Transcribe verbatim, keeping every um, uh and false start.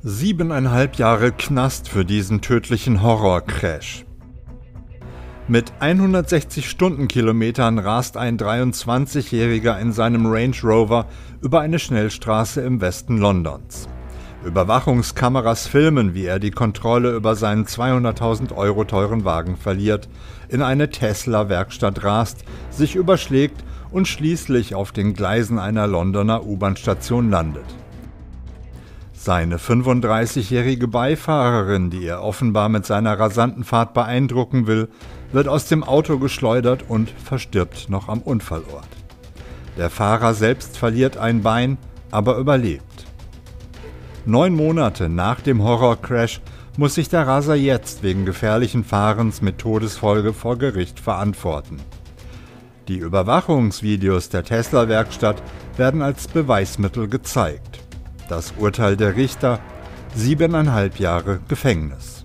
Siebeneinhalb Jahre Knast für diesen tödlichen Horrorcrash. Mit hundertsechzig Stundenkilometern rast ein dreiundzwanzigjähriger in seinem Range Rover über eine Schnellstraße im Westen Londons. Überwachungskameras filmen, wie er die Kontrolle über seinen zweihunderttausend Euro teuren Wagen verliert, in eine Tesla-Werkstatt rast, sich überschlägt und schließlich auf den Gleisen einer Londoner U-Bahn-Station landet. Seine fünfunddreißigjährige Beifahrerin, die er offenbar mit seiner rasanten Fahrt beeindrucken will, wird aus dem Auto geschleudert und verstirbt noch am Unfallort. Der Fahrer selbst verliert ein Bein, aber überlebt. Neun Monate nach dem Horrorcrash muss sich der Raser jetzt wegen gefährlichen Fahrens mit Todesfolge vor Gericht verantworten. Die Überwachungsvideos der Tesla-Werkstatt werden als Beweismittel gezeigt. Das Urteil der Richter: siebeneinhalb Jahre Gefängnis.